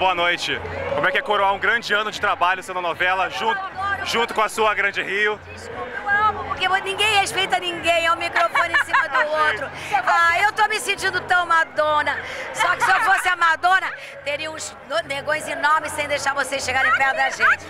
boa noite. Como é que é coroar um grande ano de trabalho sendo novela, junto com a sua Grande Rio? Desculpa, eu amo, porque ninguém respeita ninguém, é um microfone em cima do outro. Ah, eu tô me sentindo tão Madonna. Só que se eu fosse a Madonna, teria uns negões enormes sem deixar vocês chegarem perto da gente.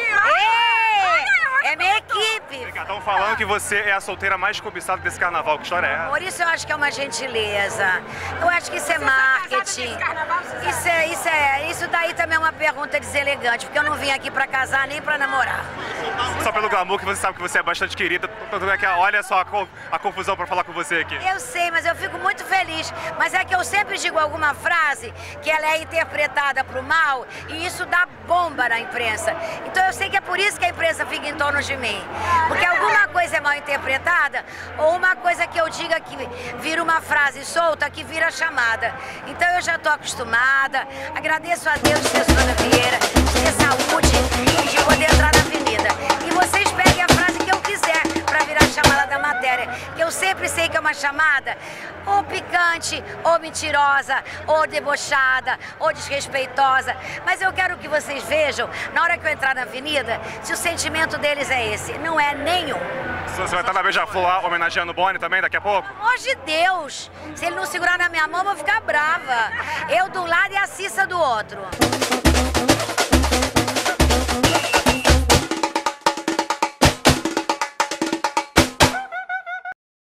É minha equipe. Estão falando que você é a solteira mais cobiçada desse carnaval. Que história é essa? Por isso eu acho que é uma gentileza. Eu acho que isso é marketing. Isso daí também é uma pergunta deselegante, porque eu não vim aqui pra casar nem pra namorar. Só pelo glamour, que você sabe que você é bastante querida. Olha só a confusão pra falar com você aqui. Eu sei, mas eu fico muito feliz. Mas é que eu sempre digo alguma frase que ela é interpretada pro mal e isso dá bomba na imprensa. Então eu sei que é por isso que a imprensa fica em torno de mim. Porque alguma coisa é mal interpretada ou uma coisa que eu diga que vira uma frase solta que vira chamada. Então eu já tô acostumada. Agradeço a Deus de ter Sônia Vieira, de ter saúde e de poder entrar na avenida. E vocês peguem a frase que eu quiser para virar chamada da matéria. Que eu sempre sei que é uma chamada ou picante, ou mentirosa, ou debochada, ou desrespeitosa. Mas eu quero que vocês vejam, na hora que eu entrar na avenida, se o sentimento deles é esse. Não é nenhum. Você vai estar na Beija-Flor lá, homenageando o Boni também daqui a pouco? Pelo amor de Deus! Se ele não segurar na minha mão, eu vou ficar brava. Eu de um lado e a Cissa do outro.